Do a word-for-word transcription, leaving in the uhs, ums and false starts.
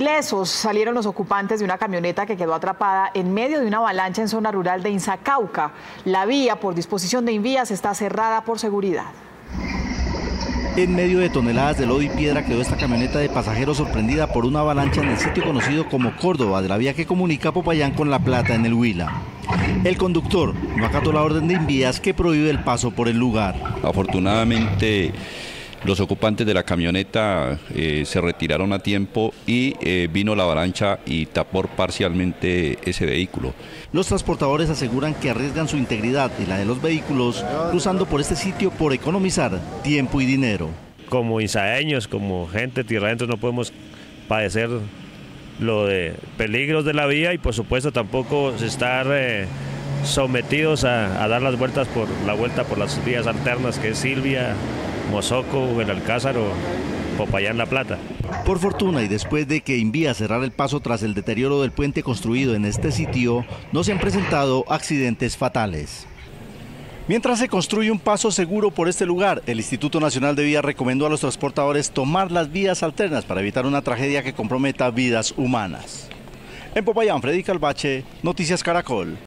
Ilesos salieron los ocupantes de una camioneta que quedó atrapada en medio de una avalancha en zona rural de Inzacauca. La vía, por disposición de Invías, está cerrada por seguridad. En medio de toneladas de lodo y piedra quedó esta camioneta de pasajeros sorprendida por una avalancha en el sitio conocido como Córdoba, de la vía que comunica Popayán con La Plata en el Huila. El conductor no acató la orden de Invías que prohíbe el paso por el lugar. Afortunadamente, los ocupantes de la camioneta eh, se retiraron a tiempo y eh, vino la avalancha y tapó parcialmente ese vehículo. Los transportadores aseguran que arriesgan su integridad y la de los vehículos cruzando por este sitio por economizar tiempo y dinero. Como insaeños, como gente tierra adentro, no podemos padecer lo de peligros de la vía y por supuesto tampoco estar eh, sometidos a, a dar las vueltas por la vuelta por las vías alternas, que es Silvia, Mozoco, El Alcázar o Popayán, La Plata. Por fortuna, y después de que Invías cerrara el paso tras el deterioro del puente construido en este sitio, no se han presentado accidentes fatales. Mientras se construye un paso seguro por este lugar, el Instituto Nacional de Vías recomendó a los transportadores tomar las vías alternas para evitar una tragedia que comprometa vidas humanas. En Popayán, Freddy Calvache, Noticias Caracol.